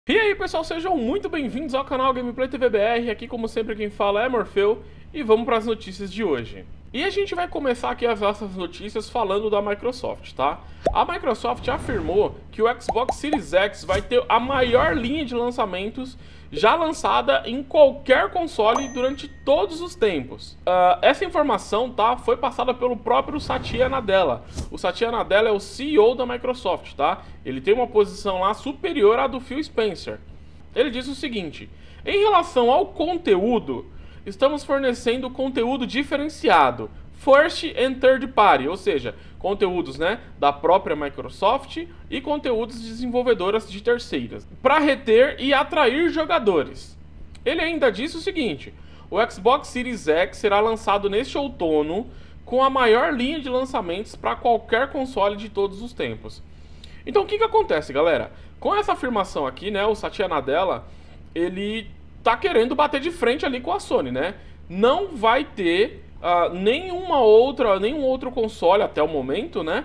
E aí pessoal, sejam muito bem-vindos ao canal Gameplay TVBR, aqui como sempre quem fala é Morfeu, e vamos para as notícias de hoje. E a gente vai começar aqui as nossas notícias falando da Microsoft, tá? A Microsoft afirmou que o Xbox Series X vai ter a maior linha de lançamentos já lançada em qualquer console durante todos os tempos. Essa informação, tá, foi passada pelo próprio Satya Nadella. O Satya Nadella é o CEO da Microsoft, tá? Ele tem uma posição lá superior à do Phil Spencer. Ele diz o seguinte: em relação ao conteúdo, estamos fornecendo conteúdo diferenciado, first and third party, ou seja, conteúdos, né, da própria Microsoft e conteúdos de desenvolvedoras de terceiras, para reter e atrair jogadores. Ele ainda disse o seguinte: o Xbox Series X será lançado neste outono com a maior linha de lançamentos para qualquer console de todos os tempos. Então o que acontece, galera? Com essa afirmação aqui, né, o Satya Nadella, ele tá querendo bater de frente ali com a Sony, né? Não vai ter nenhum outro console até o momento, né,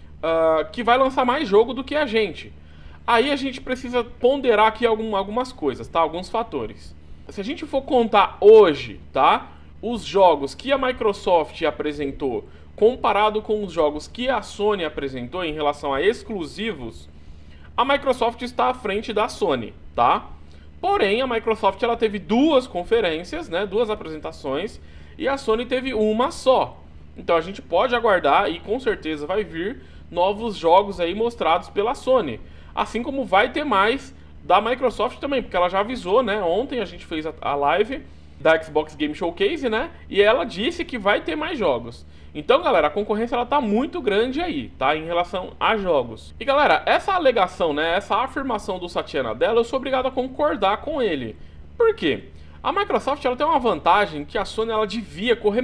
que vai lançar mais jogo do que a gente. Aí a gente precisa ponderar aqui algumas coisas, tá? Alguns fatores. Se a gente for contar hoje, tá, os jogos que a Microsoft apresentou comparado com os jogos que a Sony apresentou em relação a exclusivos, a Microsoft está à frente da Sony, tá? Porém, a Microsoft ela teve duas conferências, né, duas apresentações, e a Sony teve uma só. Então a gente pode aguardar e com certeza vai vir novos jogos aí mostrados pela Sony. Assim como vai ter mais da Microsoft também, porque ela já avisou, né? Ontem a gente fez a live da Xbox Game Showcase, né? E ela disse que vai ter mais jogos. Então, galera, a concorrência ela tá muito grande aí, tá? Em relação a jogos. E, galera, essa alegação, né? Essa afirmação do Satya Nadella, eu sou obrigado a concordar com ele. Por quê? A Microsoft ela tem uma vantagem que a Sony ela devia correr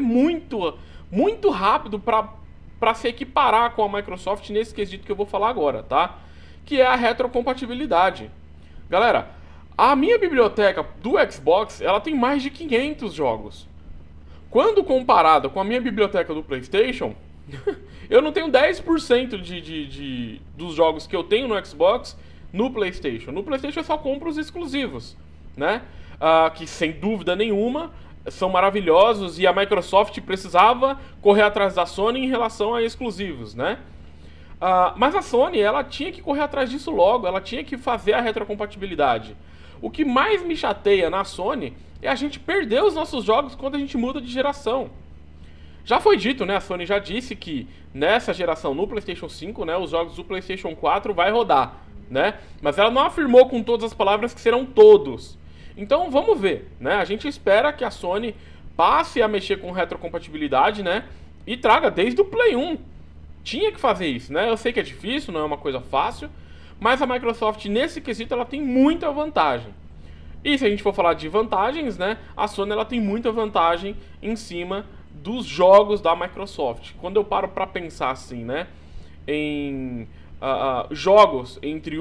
muito rápido para se equiparar com a Microsoft nesse quesito que eu vou falar agora, tá? Que é a retrocompatibilidade. Galera, a minha biblioteca do Xbox ela tem mais de 500 jogos. Quando comparado com a minha biblioteca do PlayStation, eu não tenho 10% dos jogos que eu tenho no Xbox no PlayStation. No PlayStation eu só compro os exclusivos, né? Que sem dúvida nenhuma são maravilhosos e a Microsoft precisava correr atrás da Sony em relação a exclusivos, né? Mas a Sony ela tinha que correr atrás disso logo, ela tinha que fazer a retrocompatibilidade. O que mais me chateia na Sony é a gente perder os nossos jogos quando a gente muda de geração. Já foi dito, né? A Sony já disse que nessa geração, no PlayStation 5, né, os jogos do PlayStation 4 vai rodar, né? Mas ela não afirmou com todas as palavras que serão todos. Então vamos ver, né? A gente espera que a Sony passe a mexer com retrocompatibilidade, né? E traga desde o Play 1. Tinha que fazer isso, né? Eu sei que é difícil, não é uma coisa fácil, mas a Microsoft nesse quesito ela tem muita vantagem. E se a gente for falar de vantagens, né? A Sony ela tem muita vantagem em cima dos jogos da Microsoft. Quando eu paro para pensar assim, né, em jogos entre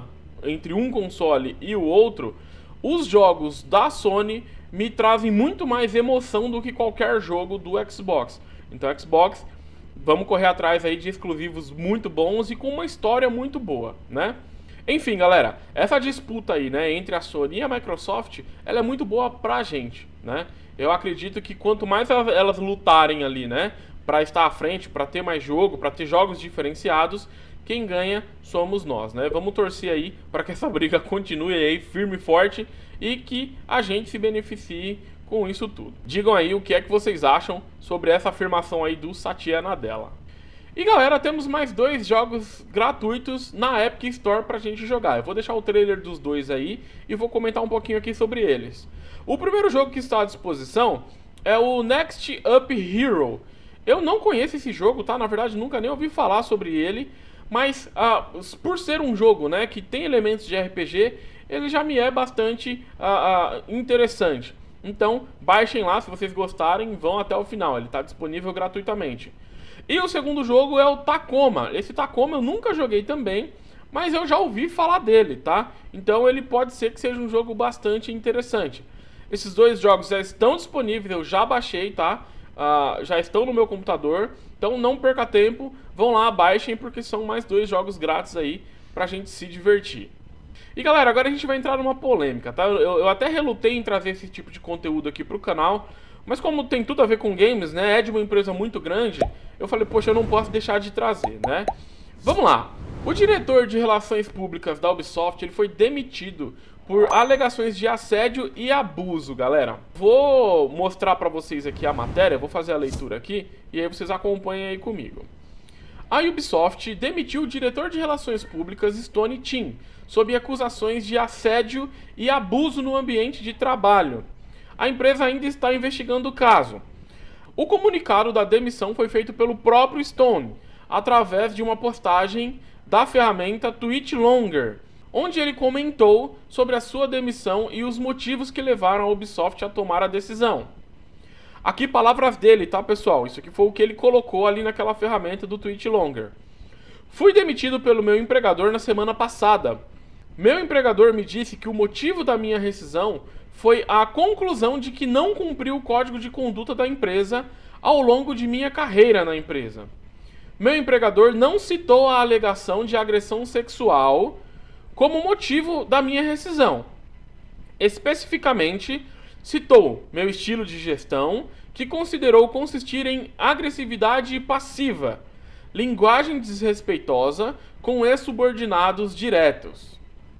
um console e o outro, os jogos da Sony me trazem muito mais emoção do que qualquer jogo do Xbox. Então, Xbox, vamos correr atrás aí de exclusivos muito bons e com uma história muito boa, né? Enfim, galera, essa disputa aí, né, entre a Sony e a Microsoft, ela é muito boa pra gente, né? Eu acredito que quanto mais elas lutarem ali, né, pra estar à frente, pra ter mais jogo, pra ter jogos diferenciados, quem ganha somos nós, né? Vamos torcer aí para que essa briga continue aí firme e forte e que a gente se beneficie com isso tudo. Digam aí o que é que vocês acham sobre essa afirmação aí do Satya Nadella. E galera, temos mais dois jogos gratuitos na Epic Store pra gente jogar. Eu vou deixar o trailer dos dois aí e vou comentar um pouquinho aqui sobre eles. O primeiro jogo que está à disposição é o Next Up Hero. Eu não conheço esse jogo, tá? Na verdade, nunca nem ouvi falar sobre ele. Mas por ser um jogo, né, que tem elementos de RPG, ele já me é bastante interessante. Então, baixem lá, se vocês gostarem, vão até o final. Ele está disponível gratuitamente. E o segundo jogo é o Tacoma. Esse Tacoma eu nunca joguei também, mas eu já ouvi falar dele, tá? Então ele pode ser que seja um jogo bastante interessante. Esses dois jogos já estão disponíveis, eu já baixei, tá? Já estão no meu computador. Então não perca tempo, vão lá, baixem, porque são mais dois jogos grátis aí pra gente se divertir. E galera, agora a gente vai entrar numa polêmica, tá? Eu até relutei em trazer esse tipo de conteúdo aqui pro canal, mas como tem tudo a ver com games, né? É de uma empresa muito grande, eu falei, poxa, eu não posso deixar de trazer, né? Vamos lá. O diretor de relações públicas da Ubisoft, ele foi demitido por alegações de assédio e abuso, galera. Vou mostrar pra vocês aqui a matéria, vou fazer a leitura aqui, e aí vocês acompanhem aí comigo. A Ubisoft demitiu o diretor de relações públicas Stone Tin, sob acusações de assédio e abuso no ambiente de trabalho. A empresa ainda está investigando o caso. O comunicado da demissão foi feito pelo próprio Stone, através de uma postagem da ferramenta TweetLonger, onde ele comentou sobre a sua demissão e os motivos que levaram a Ubisoft a tomar a decisão. Aqui palavras dele, tá, pessoal? Isso aqui foi o que ele colocou ali naquela ferramenta do TweetLonger. Fui demitido pelo meu empregador na semana passada. Meu empregador me disse que o motivo da minha rescisão foi a conclusão de que não cumpri o código de conduta da empresa ao longo de minha carreira na empresa. Meu empregador não citou a alegação de agressão sexual como motivo da minha rescisão. Especificamente, citou meu estilo de gestão, que considerou consistir em agressividade passiva, linguagem desrespeitosa com ex-subordinados diretos.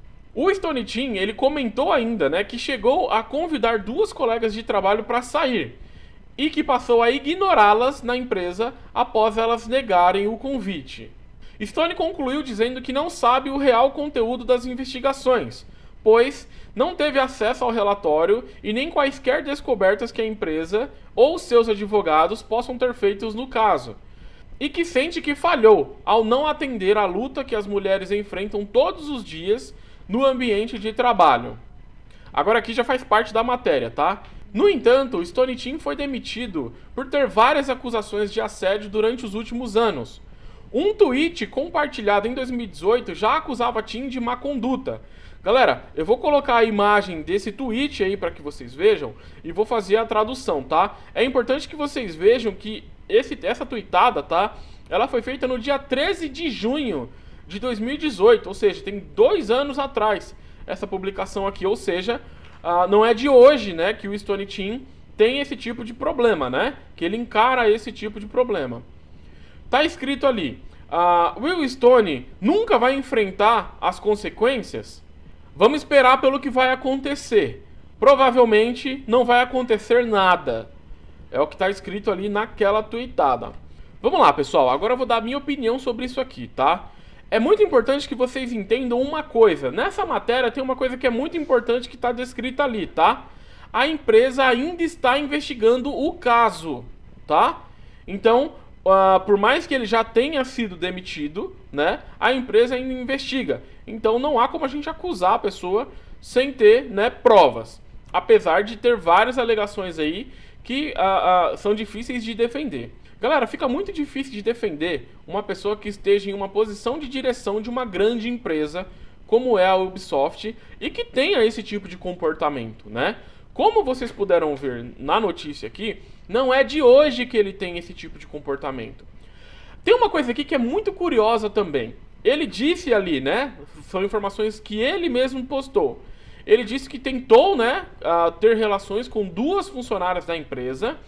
O Stone Tin, ele comentou ainda, né, que chegou a convidar duas colegas de trabalho para sair e que passou a ignorá-las na empresa após elas negarem o convite. Stone concluiu dizendo que não sabe o real conteúdo das investigações, pois não teve acesso ao relatório e nem quaisquer descobertas que a empresa ou seus advogados possam ter feitos no caso, e que sente que falhou ao não atender à luta que as mulheres enfrentam todos os dias no ambiente de trabalho. Agora aqui já faz parte da matéria, tá? No entanto, o Stone Tin foi demitido por ter várias acusações de assédio durante os últimos anos. Um tweet compartilhado em 2018 já acusava Tin de má conduta. Galera, eu vou colocar a imagem desse tweet aí para que vocês vejam e vou fazer a tradução, tá? É importante que vocês vejam que essa tweetada, tá? Ela foi feita no dia 13 de junho de 2018, ou seja, tem 2 anos atrás essa publicação aqui, ou seja, não é de hoje, né, que o Stone Tin tem esse tipo de problema, né? Que ele encara esse tipo de problema. Tá escrito ali, Will Stone nunca vai enfrentar as consequências? Vamos esperar pelo que vai acontecer. Provavelmente não vai acontecer nada. É o que está escrito ali naquela tweetada. Vamos lá, pessoal. Agora eu vou dar a minha opinião sobre isso aqui, tá? É muito importante que vocês entendam uma coisa. Nessa matéria tem uma coisa que é muito importante que está descrita ali, tá? A empresa ainda está investigando o caso, tá? Então, por mais que ele já tenha sido demitido, né, a empresa ainda investiga. Então não há como a gente acusar a pessoa sem ter, né, provas. Apesar de ter várias alegações aí que são difíceis de defender. Galera, fica muito difícil de defender uma pessoa que esteja em uma posição de direção de uma grande empresa como é a Ubisoft e que tenha esse tipo de comportamento, né? Como vocês puderam ver na notícia aqui, não é de hoje que ele tem esse tipo de comportamento. Tem uma coisa aqui que é muito curiosa também. Ele disse ali, né, são informações que ele mesmo postou. Ele disse que tentou, né, ter relações com 2 funcionárias da empresa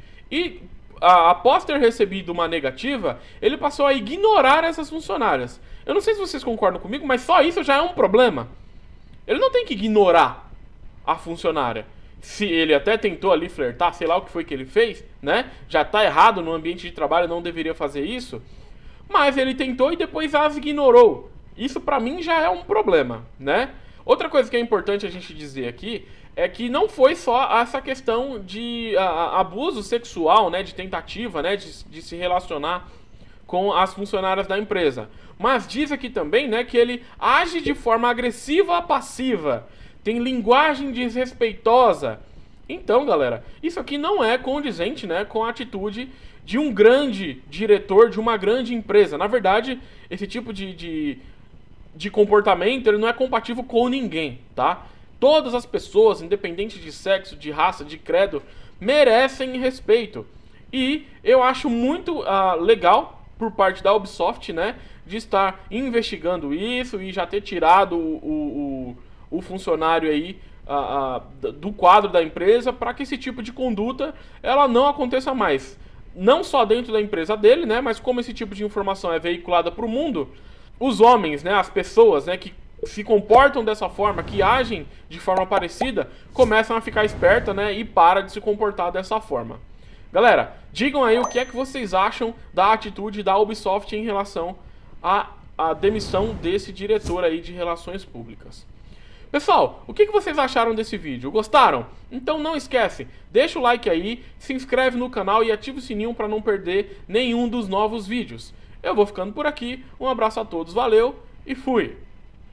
e após ter recebido uma negativa, ele passou a ignorar essas funcionárias. Eu não sei se vocês concordam comigo, mas só isso já é um problema. Ele não tem que ignorar a funcionária. Se ele até tentou ali flertar, sei lá o que foi que ele fez, né? Já tá errado no ambiente de trabalho, não deveria fazer isso. Mas ele tentou e depois as ignorou. Isso pra mim já é um problema, né? Outra coisa que é importante a gente dizer aqui é que não foi só essa questão de abuso sexual, né? De tentativa, né? De se relacionar com as funcionárias da empresa. Mas diz aqui também, né? Que ele age de forma agressiva passiva. Tem linguagem desrespeitosa. Então, galera, isso aqui não é condizente, né, com a atitude de um grande diretor de uma grande empresa. Na verdade, esse tipo de comportamento ele não é compatível com ninguém, tá? Todas as pessoas, independente de sexo, de raça, de credo, merecem respeito. E eu acho muito legal por parte da Ubisoft, né, de estar investigando isso e já ter tirado o funcionário aí do quadro da empresa, para que esse tipo de conduta ela não aconteça mais. Não só dentro da empresa dele, né, mas como esse tipo de informação é veiculada para o mundo, os homens, né, as pessoas, né, que se comportam dessa forma, que agem de forma parecida, começam a ficar espertas, né, e para de se comportar dessa forma. Galera, digam aí o que é que vocês acham da atitude da Ubisoft em relação à demissão desse diretor aí de relações públicas. Pessoal, o que vocês acharam desse vídeo? Gostaram? Então não esquece, deixa o like aí, se inscreve no canal e ativa o sininho para não perder nenhum dos novos vídeos. Eu vou ficando por aqui, um abraço a todos, valeu e fui!